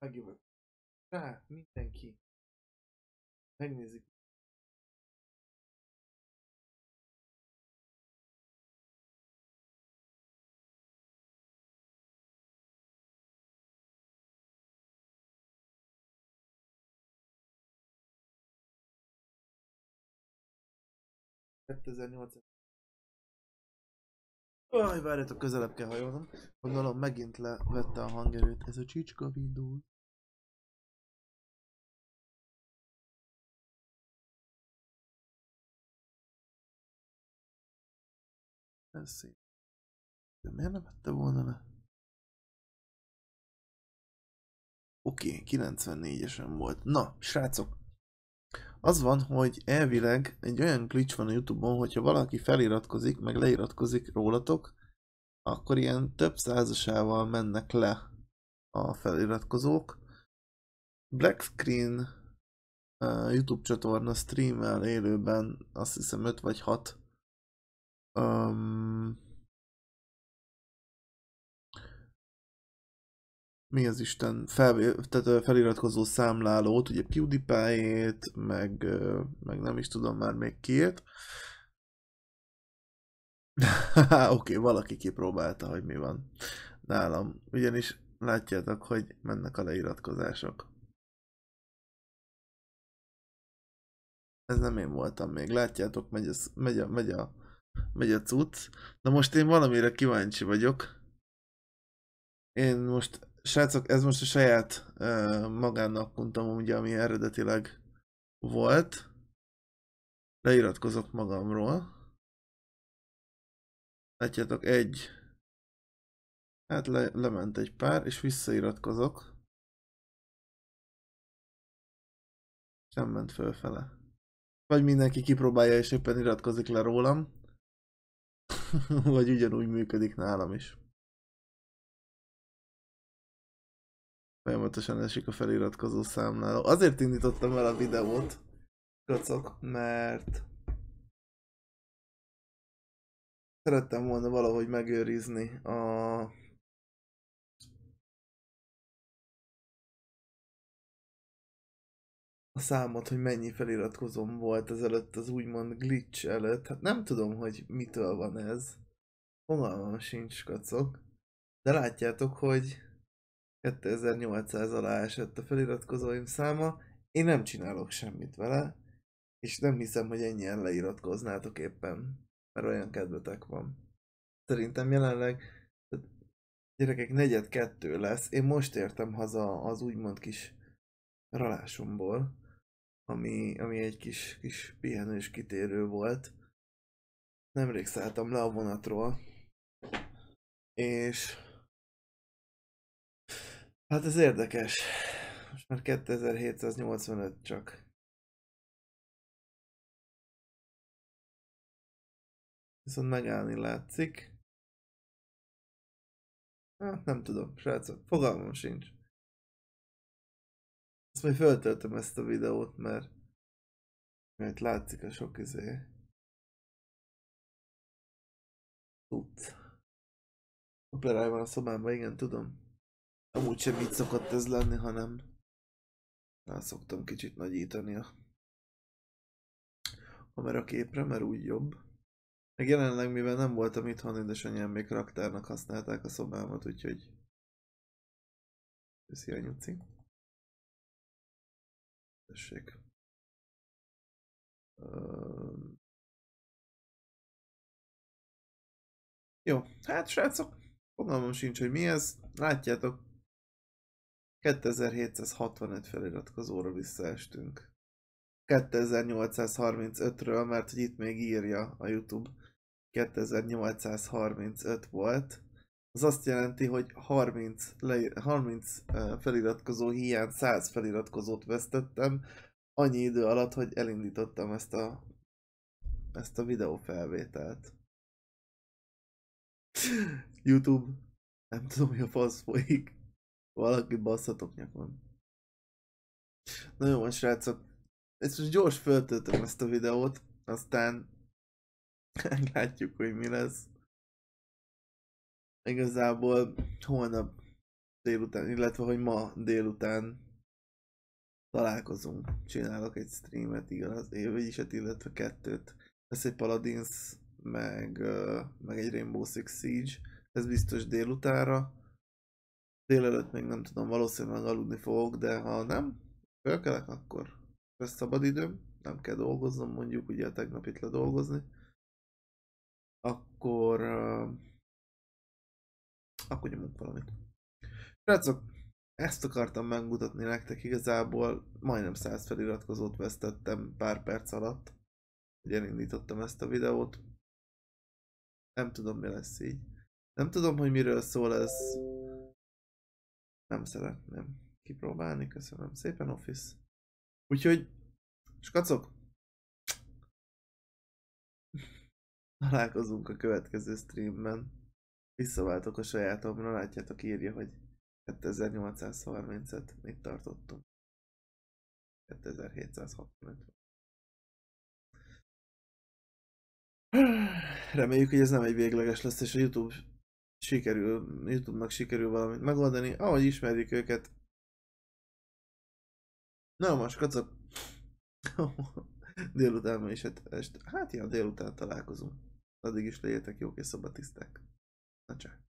Megjövök rá, mindenki. Megnézik. 2008. Aj, várjatok, közelebb kell hajolnom. Gondolom megint levette a hangerőt ez a csicska Windows. Ez szép. De miért nem vette volna le? Oké, 94-esen volt. Na, srácok. Az van, hogy elvileg egy olyan glitch van a Youtube-on, hogyha valaki feliratkozik, meg leiratkozik rólatok, akkor ilyen több százasával mennek le a feliratkozók. Black Screen YouTube csatorna streamel élőben, azt hiszem 5 vagy 6 mi az Isten, tehát feliratkozó számlálót, ugye PewDiePie-ét, meg nem is tudom már még kiét. Oké, valaki kipróbálta, hogy mi van nálam. Ugyanis látjátok, hogy mennek a leiratkozások. Ez nem én voltam még, látjátok, megy a cucc. Na most én valamire kíváncsi vagyok. Én most, srácok, ez most a saját magánakkuntom, ugye, ami eredetileg volt. Leiratkozok magamról. Látjátok, hát lement egy pár, és visszairatkozok. És nem ment fölfele. Vagy mindenki kipróbálja, és éppen iratkozik le rólam. Vagy ugyanúgy működik nálam is. Folyamatosan esik a feliratkozó számláló. Azért indítottam el a videót, kacok, mert szerettem volna valahogy megőrizni a számot, hogy mennyi feliratkozóm volt ezelőtt az úgymond glitch előtt. Hát nem tudom, hogy mitől van ez. Fogalmam sincs, kacok. De látjátok, hogy 2800 alá esett a feliratkozóim száma. Én nem csinálok semmit vele. És nem hiszem, hogy ennyien leiratkoznátok éppen. Mert olyan kedvetek van. Szerintem jelenleg gyerekek 4-2 lesz. Én most értem haza az úgymond kis ralásomból, ami egy kis pihenős kitérő volt. Nemrég szálltam le a vonatról, és hát ez érdekes. Most már 2785 csak. Viszont megállni látszik. Hát nem tudom, srácok, fogalmam sincs. Azt majd föltöltöm ezt a videót, mert látszik a sok Tudsz. Operáj van a szobámban, igen, tudom. Amúgy sem így szokott ez lenni, hanem rá szoktam kicsit nagyítani a kameraképre, mert úgy jobb. Meg jelenleg, mivel nem voltam itthon, édesanyám még raktárnak használták a szobámat, úgyhogy köszi anyuci. Tessék. Jó, hát srácok, fogalmam sincs, hogy mi ez. Látjátok, 2765 feliratkozóra visszaestünk. 2835-ről, mert hogy itt még írja a YouTube, 2835 volt. Az azt jelenti, hogy 30 feliratkozó hiány 100 feliratkozót vesztettem annyi idő alatt, hogy elindítottam ezt a videófelvételt. YouTube, nem tudom, hogy a fasz folyik. Valaki basszatok nyakon. Na jó van, srácok. Ezt most gyors föltöltöm ezt a videót, aztán látjuk, hogy mi lesz. Igazából holnap délután, illetve hogy ma délután találkozunk. Csinálok egy streamet, igaz, vagyis hát illetve kettőt. Lesz egy Paladins, meg egy Rainbow Six Siege. Ez biztos délutánra. Délelőtt még nem tudom, valószínűleg aludni fogok, de ha nem, fölkelek, akkor lesz szabad időm. Nem kell dolgoznom, mondjuk ugye tegnap itt ledolgozni. Akkor... akkor nyomunk valamit. Srácok, ezt akartam megmutatni nektek, igazából majdnem 100 feliratkozót vesztettem pár perc alatt, hogy elindítottam ezt a videót. Nem tudom, mi lesz így. Nem tudom, hogy miről szól ez. Nem szeretném kipróbálni, köszönöm szépen, Office. Úgyhogy, skacok, találkozunk a következő streamben. Visszaváltok a sajátomra, látjátok, írja, hogy 2835, mit tartottunk. 2765. Reméljük, hogy ez nem egy végleges lesz, és a YouTube-nak sikerül valamit megoldani, ahogy ismerjük őket. Na most, kacok. Délután is, hát ilyen délután találkozunk. Addig is legyetek jók és szobatiszták. Na csá.